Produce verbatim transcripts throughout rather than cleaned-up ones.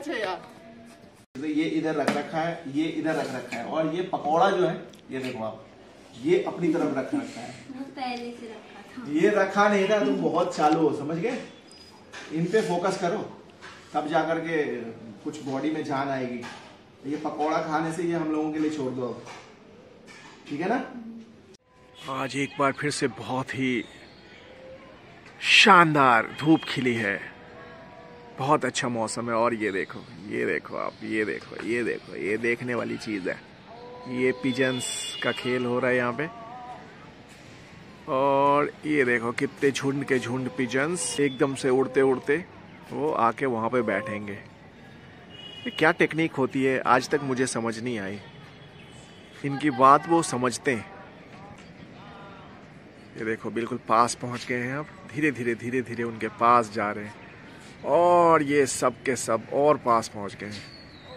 है यार। ये इधर रख रखा है, ये इधर रख रखा है, और ये पकौड़ा जो है ये देखो आप, ये अपनी तरफ रख रखा है। पहले से रखा था। ये रखा नहीं था, तुम बहुत चालू हो, समझ गए। इन पे फोकस करो, तब जाकर के कुछ बॉडी में जान आएगी। ये पकौड़ा खाने से ये हम लोगों के लिए छोड़ दो अब, ठीक है ना। आज एक बार फिर से बहुत ही शानदार धूप खिली है, बहुत अच्छा मौसम है। और ये देखो, ये देखो आप, ये देखो, ये देखो, ये देखने वाली चीज़ है। ये पिजन्स का खेल हो रहा है यहाँ पे, और ये देखो कितने झुंड के झुंड पिजन्स एकदम से उड़ते उड़ते वो आके वहाँ पे बैठेंगे। ये क्या टेक्निक होती है, आज तक मुझे समझ नहीं आई। इनकी बात वो समझते हैं। ये देखो बिल्कुल पास पहुँच गए हैं, अब धीरे धीरे धीरे धीरे उनके पास जा रहे हैं, और ये सब के सब और पास पहुँच गए हैं।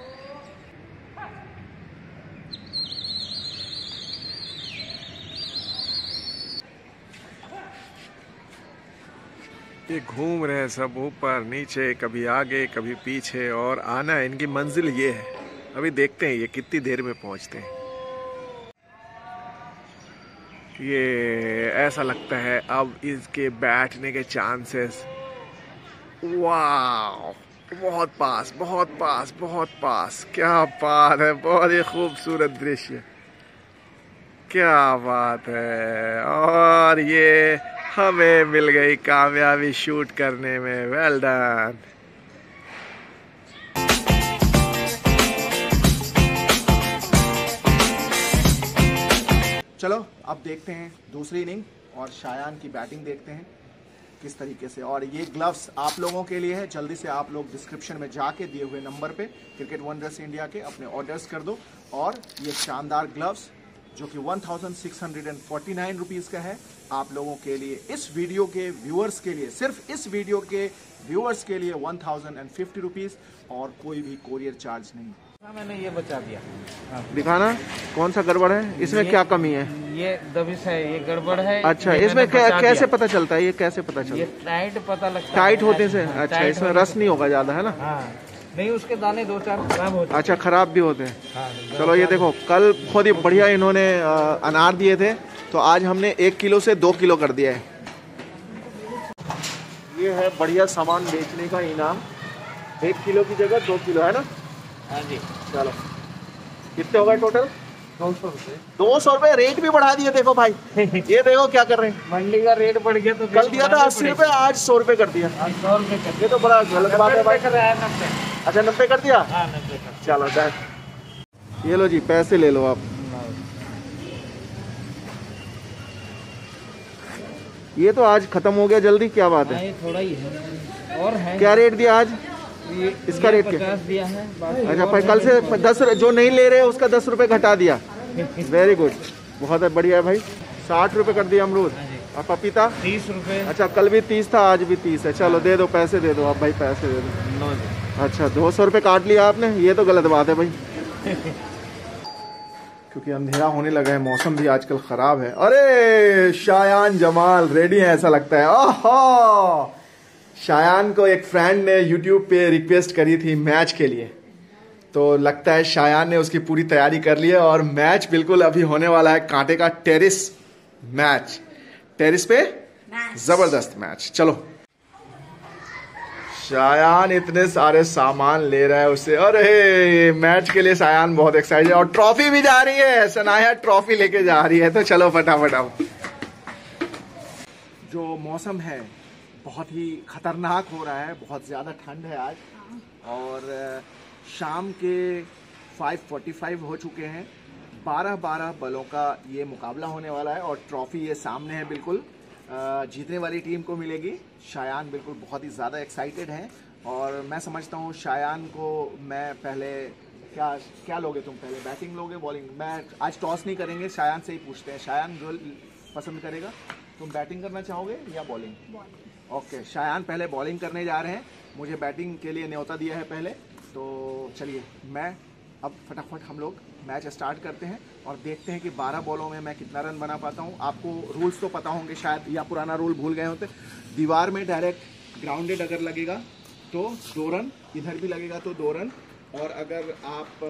ये घूम रहे हैं सब ऊपर नीचे, कभी आगे कभी पीछे, और आना है इनकी मंजिल ये है। अभी देखते हैं ये कितनी देर में पहुंचते हैं। ये ऐसा लगता है अब इसके बैठने के चांसेस, वाह, बहुत पास, बहुत पास, बहुत पास। क्या बात है, बहुत ही खूबसूरत दृश्य, क्या बात है। और ये हमें मिल गई कामयाबी शूट करने में, वेल डन। चलो अब देखते हैं दूसरी इनिंग और शायान की बैटिंग देखते हैं किस तरीके से। और ये ग्लव्स आप लोगों के लिए है, जल्दी से आप लोग डिस्क्रिप्शन में जाके दिए हुए नंबर पे क्रिकेट वंडर्स इंडिया के अपने ऑर्डर्स कर दो। और ये शानदार ग्लव्स जो कि one thousand six hundred forty nine rupees का है, आप लोगों के लिए, इस वीडियो के व्यूअर्स के लिए, सिर्फ इस वीडियो के व्यूअर्स के लिए वन थाउजेंड फिफ्टी रुपीज़, और कोई भी कोरियर चार्ज नहीं। मैंने ये बचा दिया। दिखाना कौन सा गड़बड़ है, इसमें क्या कमी है। ये दबिश है, ये गड़बड़ है। अच्छा, इसमें कैसे पता चलता है, ये कैसे पता चलता है। ये टाइट पता लगता है, टाइट होते से। अच्छा, इसमें रस नहीं होगा ज्यादा, है ना। हाँ। नहीं, उसके दाने दो चार खराब होते हैं। अच्छा, खराब भी होते हैं। हाँ, चलो ये देखो, कल बहुत ही बढ़िया इन्होंने अनार दिए थे, तो आज हमने एक किलो से दो किलो कर दिया है। ये है बढ़िया सामान बेचने का इनाम, एक किलो की जगह दो किलो, है ना। हाँ जी। चलो कितने हो गए टोटल। दो सौ रुपये दो सौ रुपये रेट भी बढ़ा दिए। देखो भाई, ये देखो क्या कर रहे हैं। मंडी का रेट बढ़ गया तो कल दिया था अस्सी रुपये, आज सौ रुपये कर दिया। सौ रुपये कर, ये तो बड़ा गलत बात है भाई। नब्बे। अच्छा, नब्बे कर दिया। हाँ, नब्बे कर। चलो डन। ये लो जी, पैसे ले लो आप। ये तो आज खत्म हो गया जल्दी, क्या बात है। ये थोड़ा ही है और है। क्या रेट दिया आज ये, इसका ये रेट क्या दिया है। अच्छा, पर कल से दस, जो नहीं ले रहे उसका दस रुपए घटा दिया। वेरी गुड, बहुत बढ़िया है भाई। साठ रुपए कर दिया अमरूद, और पपीता तीस रुपए। अच्छा, कल भी तीस था, आज भी तीस है। चलो दे दो, पैसे दे दो आप भाई, पैसे दे दो। अच्छा, दो सौ रुपये काट लिया आपने, ये तो गलत बात है भाई। क्योंकि अंधेरा होने लगा है, मौसम भी आजकल खराब है। अरे शायान जमाल रेडी है ऐसा लगता है। ओहो, शायान को एक फ्रेंड ने यूट्यूब पे रिक्वेस्ट करी थी मैच के लिए, तो लगता है शायान ने उसकी पूरी तैयारी कर ली है, और मैच बिल्कुल अभी होने वाला है। कांटे का टेरिस मैच, टेरिस पे जबरदस्त मैच। चलो, शायान इतने सारे सामान ले रहा है उससे, अरे मैच के लिए शायान बहुत एक्साइटेड, और ट्रॉफी भी जा रही है, सनाया ट्रॉफी लेके जा रही है। तो चलो फटाफट। अब जो मौसम है बहुत ही खतरनाक हो रहा है, बहुत ज़्यादा ठंड है आज, और शाम के फाइव फोर्टी फाइव हो चुके हैं। बारह बारह बलों का ये मुकाबला होने वाला है, और ट्रॉफी ये सामने है बिल्कुल, जीतने वाली टीम को मिलेगी। शायान बिल्कुल बहुत ही ज़्यादा एक्साइटेड है, और मैं समझता हूँ शायान को मैं पहले, क्या क्या लोगे तुम, पहले बैटिंग लोगे बॉलिंग। मैं आज टॉस नहीं करेंगे, शायान से ही पूछते हैं। शायान जो पसंद करेगा, तुम बैटिंग करना चाहोगे या बॉलिंग। ओके, शायान पहले बॉलिंग करने जा रहे हैं, मुझे बैटिंग के लिए न्योता दिया है पहले। तो चलिए, मैं अब फटाफट हम लोग मैच स्टार्ट करते हैं, और देखते हैं कि बारह बॉलों में मैं कितना रन बना पाता हूँ। आपको रूल्स तो पता होंगे शायद, या पुराना रूल भूल गए होते। दीवार में डायरेक्ट ग्राउंडेड अगर लगेगा तो दो रन, इधर भी लगेगा तो दो रन, और अगर आप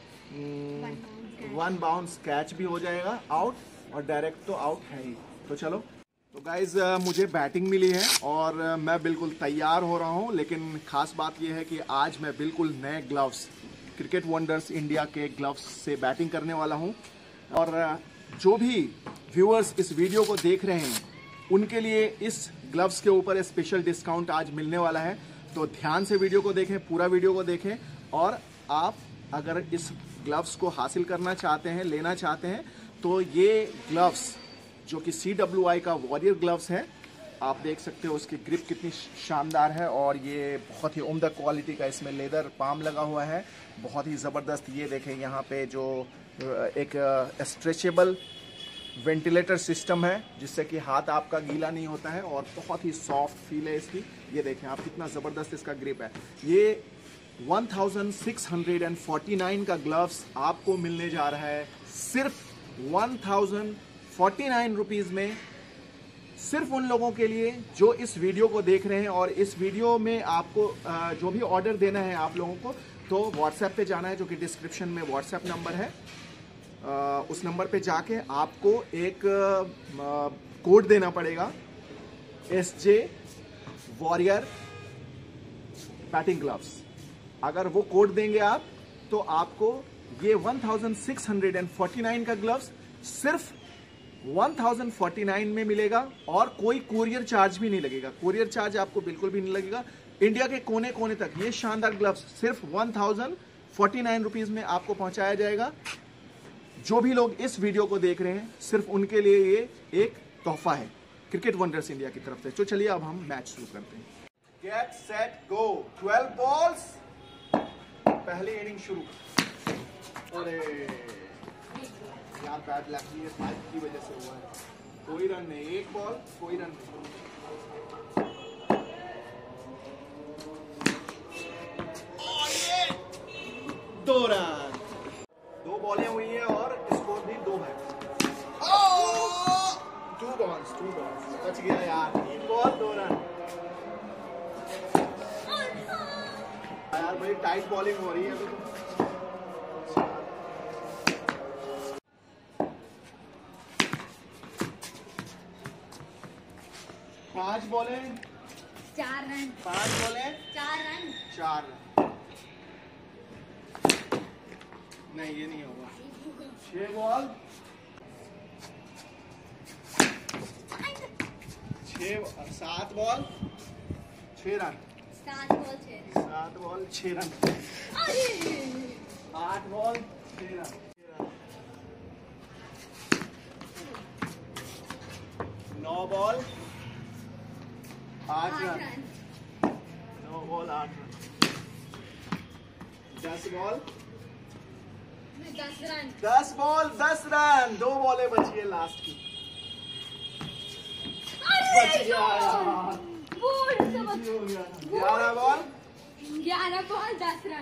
वन बाउंस कैच भी हो जाएगा आउट, और डायरेक्ट तो आउट है ही। तो चलो, तो गाइज मुझे बैटिंग मिली है और मैं बिल्कुल तैयार हो रहा हूँ। लेकिन खास बात यह है कि आज मैं बिल्कुल नए ग्लव्स, क्रिकेट वंडर्स इंडिया के ग्लव्स से बैटिंग करने वाला हूँ। और जो भी व्यूअर्स इस वीडियो को देख रहे हैं उनके लिए इस ग्लव्स के ऊपर स्पेशल डिस्काउंट आज मिलने वाला है। तो ध्यान से वीडियो को देखें, पूरा वीडियो को देखें, और आप अगर इस ग्लव्स को हासिल करना चाहते हैं, लेना चाहते हैं, तो ये ग्लव्स जो कि सी डब्ल्यू आई का वॉरियर ग्लव्स है, आप देख सकते हो उसकी ग्रिप कितनी शानदार है, और ये बहुत ही उम्दा क्वालिटी का इसमें लेदर पाम लगा हुआ है, बहुत ही ज़बरदस्त। ये देखें यहाँ पे जो एक स्ट्रेचेबल वेंटिलेटर सिस्टम है जिससे कि हाथ आपका गीला नहीं होता है, और बहुत ही सॉफ्ट फील है इसकी। ये देखें आप कितना ज़बरदस्त इसका ग्रिप है। ये one thousand six hundred forty nine का ग्लव्स आपको मिलने जा रहा है सिर्फ one thousand forty nine rupees में, सिर्फ उन लोगों के लिए जो इस वीडियो को देख रहे हैं। और इस वीडियो में आपको जो भी ऑर्डर देना है आप लोगों को, तो व्हाट्सएप पे जाना है, जो कि डिस्क्रिप्शन में व्हाट्सएप नंबर है। उस नंबर पे जाके आपको एक कोड देना पड़ेगा, S J warrior batting gloves. अगर वो कोड देंगे आप, तो आपको ये one thousand six hundred forty nine का ग्लव्स सिर्फ वन थाउजेंड फोर्टी नाइन में मिलेगा, और कोई कोरियर चार्ज भी नहीं लगेगा। कोरियर चार्ज आपको बिल्कुल भी नहीं लगेगा। इंडिया के कोने कोने तक ये शानदार ग्लव्स सिर्फ one thousand forty nine rupees में आपको पहुंचाया जाएगा। जो भी लोग इस वीडियो को देख रहे हैं, सिर्फ उनके लिए ये एक तोहफा है क्रिकेट वंडर्स इंडिया की तरफ से। तो चलिए अब हम मैच शुरू करते हैं। Get set go. Twelve balls, पहली इनिंग शुरू। अरे यार, बैड लक ये फाइव की वजह से हुआ है। कोई रन नहीं, एक बॉल कोई रन नहीं। और ये दो रन, दो बॉलें हुई हैं और स्कोर भी दो है। टू बॉल्स टू बॉल्स बच गया यार, तीन बॉल दो रन। यार बड़ी टाइट बॉलिंग हो रही है अभी तो। पांच बॉले चार रन, पांच बॉले चार रन, चार रन। नहीं, ये नहीं होगा। छह बॉल छह, सात बॉल छह रन, सात बॉल छह, सात बॉल छह रन, आठ बॉल छह रन, नौ बॉल आठ रन, नौ बॉल आठ रन, दस बॉल दस रन, दस बॉल दस रन, दो बॉलें बची है लास्ट की। बच गया यार, ग्यारह बॉल ग्यारह बॉल दस रन।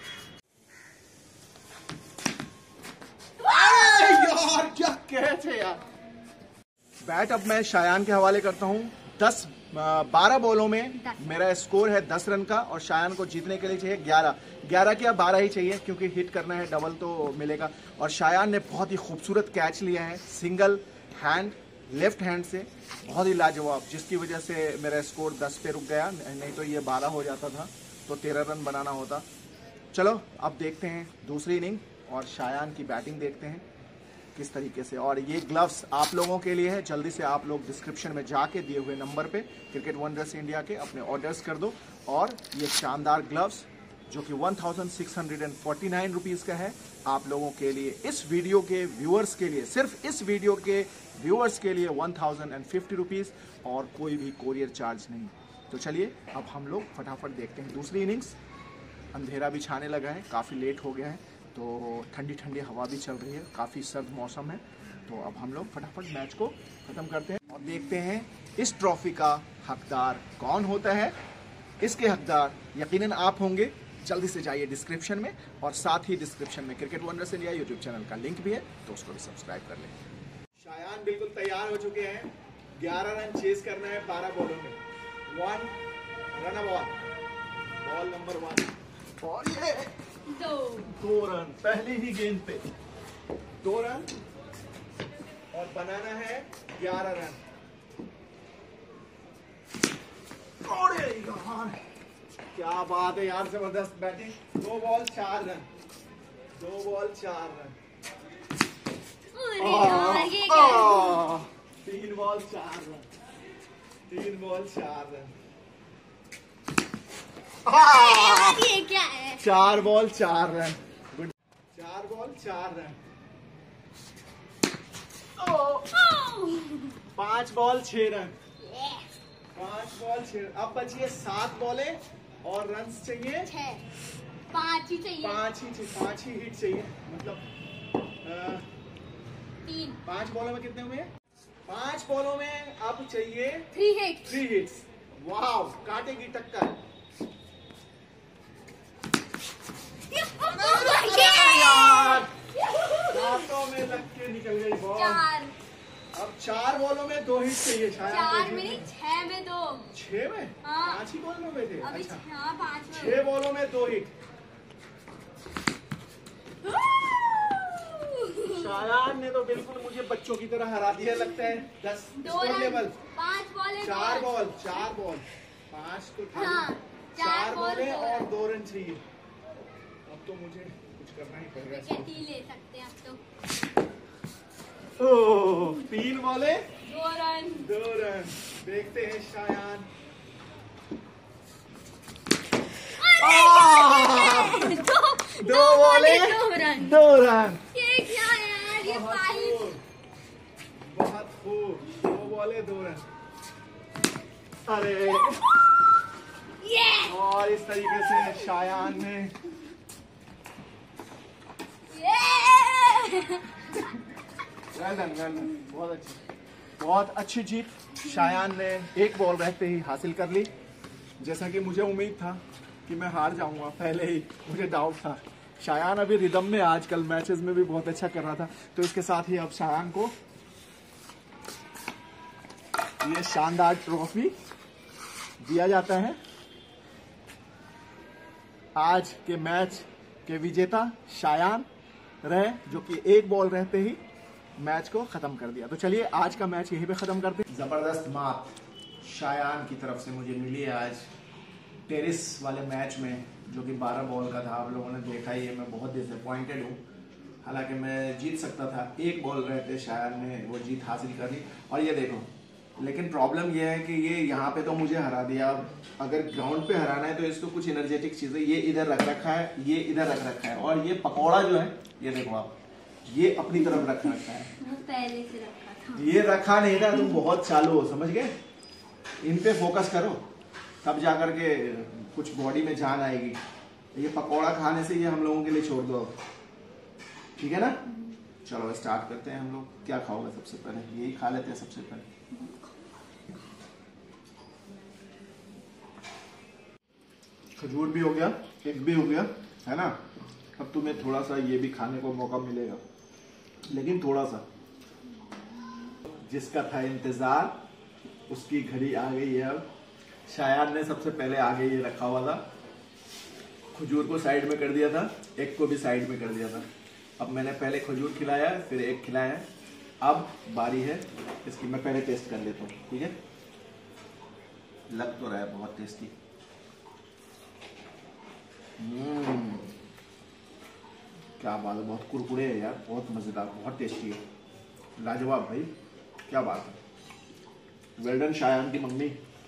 यार क्या कैच है यार। बैट अब मैं शायान के हवाले करता हूँ। दस बारह बॉलों में मेरा स्कोर है दस रन का, और शायान को जीतने के लिए चाहिए ग्यारह। ग्यारह क्या बारह ही चाहिए, क्योंकि हिट करना है, डबल तो मिलेगा। और शायान ने बहुत ही खूबसूरत कैच लिया है, सिंगल हैंड लेफ्ट हैंड से, बहुत ही लाजवाब, जिसकी वजह से मेरा स्कोर दस पे रुक गया। नहीं तो ये बारह हो जाता था, तो तेरह रन बनाना होता। चलो अब देखते हैं दूसरी इनिंग, और शायान की बैटिंग देखते हैं किस तरीके से। और ये ग्लव्स आप लोगों के लिए है, जल्दी से आप लोग डिस्क्रिप्शन में जाके दिए हुए नंबर पे क्रिकेट वंडर्स इंडिया के अपने ऑर्डर्स कर दो। और ये शानदार ग्लव्स जो कि one thousand six hundred forty nine rupees का है, आप लोगों के लिए, इस वीडियो के व्यूअर्स के लिए, सिर्फ इस वीडियो के व्यूअर्स के लिए वन थाउजेंड फिफ्टी रुपीज़, और कोई भी कोरियर चार्ज नहीं। तो चलिए अब हम लोग फटाफट देखते हैं दूसरी इनिंग्स। अंधेरा भी छाने लगा है, काफ़ी लेट हो गया है, तो ठंडी ठंडी हवा भी चल रही है, काफ़ी सर्द मौसम है। तो अब हम लोग फटाफट मैच को ख़त्म करते हैं और देखते हैं इस ट्रॉफी का हकदार कौन होता है। इसके हकदार यकीनन आप होंगे। जल्दी से जाइए डिस्क्रिप्शन में, और साथ ही डिस्क्रिप्शन में cricket wonders India YouTube channel का लिंक भी है, तो उसको भी सब्सक्राइब कर लें। शायान बिल्कुल तैयार हो चुके हैं। ग्यारह रन चेस करना है बारह बॉलों में। One run ball, ball number one और ये दो दो रन पहली ही गेंद पे, दो रन और बनाना है ग्यारह रन। और यार क्या बात है यार, जबरदस्त बैटिंग। दो बॉल चार रन, दो बॉल चार रन। अरे यार ये क्या है? आह, तीन बॉल चार रन, तीन बॉल चार रन। यार ये क्या है? चार बॉल चार रन, गुड। चार बॉल चार रन। पांच बॉल छह रन, पांच बॉल छह। अब बचिए सात बॉलें और रन चाहिए छह, पाँच ही चाहिए। पांच ही चाहिए, पांच ही हिट चाहिए। मतलब आ, तीन, पांच बॉलों में कितने हुए? पांच बॉलों में अब चाहिए three hit. Three hits. Wow, काटेगी टक्कर। यार दांतों में लग के निकल गई बॉल। चार, अब चार बॉलों में दो हिट चाहिए शायद। चार में नहीं, छह में दो। छह में? हाँ। पांच ही बॉल में हुए थे। अभी अच्छा, हाँ पाँच में। छह बॉलों में दो हिट। शायान ने तो बिल्कुल मुझे बच्चों की तरह हरा दिया लगता है। दस दो स्कोर रन, लेवल। पाँच बॉल, चार बॉल, चार बॉल, पांच तो था। हाँ, चार चार बॉल, बॉलें दो और रन। दो रन चाहिए। अब तो मुझे कुछ करना ही पड़ेगा। विकेट ही ले सकते हैं अब तो। ओह, तीन बॉले दो रन। दो रन। देखते हैं शायान। अरे दो, दो बॉले दो रन। दो रन। ये क्या है यार, ये बहुत फाइव। खूब, बहुत खूब। दो बॉले दो रन। अरे ये और इस तरीके से शायान ने ये वेल डन, वेल डन, बहुत अच्छी, बहुत अच्छी जीत शायान ने एक बॉल रहते ही हासिल कर ली। जैसा कि मुझे उम्मीद था कि मैं हार जाऊंगा, पहले ही मुझे डाउट था। शायान अभी रिदम में, आजकल मैचेस में भी बहुत अच्छा कर रहा था, तो इसके साथ ही अब शायान को ये शानदार ट्रॉफी दिया जाता है। आज के मैच के विजेता शायान रहे, जो कि एक बॉल रहते ही मैच को खत्म कर दिया। तो चलिए आज का मैच यहीं पे खत्म करते हैं। जबरदस्त मात शायान की तरफ से मुझे मिली है आज टेरिस वाले मैच में, जो कि बारह बॉल का था। आप लोगों ने देखा ही है, मैं बहुत डिसअपॉइंटेड हूँ। हालांकि मैं जीत सकता था, एक बॉल रहते शायान ने वो जीत हासिल कर ली। और ये देखो, लेकिन प्रॉब्लम ये है कि ये यहाँ पे तो मुझे हरा दिया। अगर ग्राउंड पे हराना है तो इसको कुछ एनर्जेटिक चीजें, ये इधर रख रखा है, ये इधर रख रखा है, और ये पकौड़ा जो है, ये देखो आप, ये अपनी तरफ रख रखा है। वो पहले से रखा था। ये रखा नहीं था, तुम बहुत चालू हो, समझ गए? इन पे फोकस करो, तब जाकर के कुछ बॉडी में जान आएगी। ये पकौड़ा खाने से ये हम लोगों के लिए छोड़ दो अब, ठीक है ना? चलो स्टार्ट करते हैं हम लोग। क्या खाओगे सबसे पहले? यही खा लेते हैं सबसे पहले। खजूर भी हो गया, एग भी हो गया, है ना? अब तुम्हें थोड़ा सा ये भी खाने को मौका मिलेगा, लेकिन थोड़ा सा। जिसका था इंतजार उसकी घड़ी आ गई है। अब शायान ने सबसे पहले आगे ये रखा हुआ था, खजूर को साइड में कर दिया था, एग को भी साइड में कर दिया था। अब मैंने पहले खजूर खिलाया, फिर एग खिलाया। अब बारी है इसकी, मैं पहले टेस्ट कर लेता हूँ, ठीक है? लग तो रहा है बहुत टेस्टी। हम्म, क्या बात है, बहुत कुरकुरे है यार, बहुत मजेदार, बहुत टेस्टी है, लाजवाब भाई, क्या बात है। वेल डन शायान की मम्मी,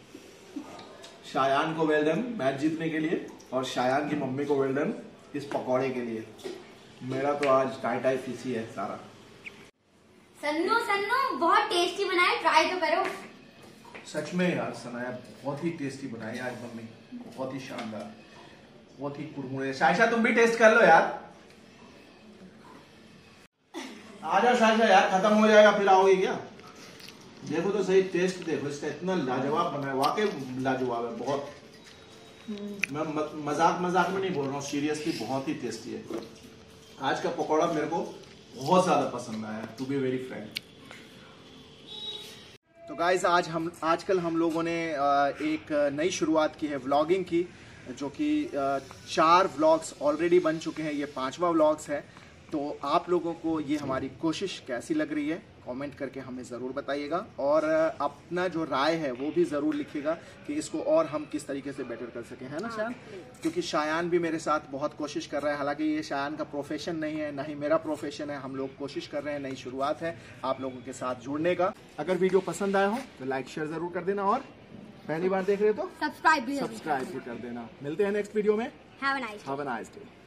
शायान को वेल डन मैच जीतने के लिए, और शायान की मम्मी को वेल डन इस पकौड़े के लिए। मेरा तो आज टाई टाई फिसी है सारा। सन्नू सन्नू बहुत टेस्टी बनाए, ट्राई तो करो। सच में यार सनाया, बहुत ही टेस्टी बनाई आज मम्मी, बहुत ही शानदार, बहुत ही कुरमुरे। साइशा तुम भी टेस्ट कर लो यार, आ जाओ साइशा यार, खत्म हो जाएगा फिर आओगे क्या? देखो तो सही, टेस्ट देखो इसका, इतना लाजवाब बना है, वाकई लाजवाब है बहुत। मैं मजाक मजाक में नहीं बोल रहा हूँ, सीरियसली बहुत ही टेस्टी है। आज का पकौड़ा मेरे को बहुत ज्यादा पसंद आया, टू बी वेरी फ्रैंक। तो गाइस आज हम आजकल हम लोगों ने एक नई शुरुआत की है व्लॉगिंग की, जो कि चार व्लॉग्स ऑलरेडी बन चुके हैं, ये पांचवा व्लॉग्स है। तो आप लोगों को ये हमारी कोशिश कैसी लग रही है कमेंट करके हमें ज़रूर बताइएगा, और अपना जो राय है वो भी ज़रूर लिखिएगा कि इसको और हम किस तरीके से बेटर कर सकें, है ना शायान? क्योंकि शायान भी मेरे साथ बहुत कोशिश कर रहा है, हालांकि ये शायान का प्रोफेशन नहीं है, ना ही मेरा प्रोफेशन है। हम लोग कोशिश कर रहे हैं, नई शुरुआत है आप लोगों के साथ जुड़ने का। अगर वीडियो पसंद आया हो तो लाइक शेयर ज़रूर कर देना, और पहली बार देख रहे हो तो सब्सक्राइब भी सब्सक्राइब भी कर देना। मिलते हैं नेक्स्ट वीडियो में। Have a nice have a nice day.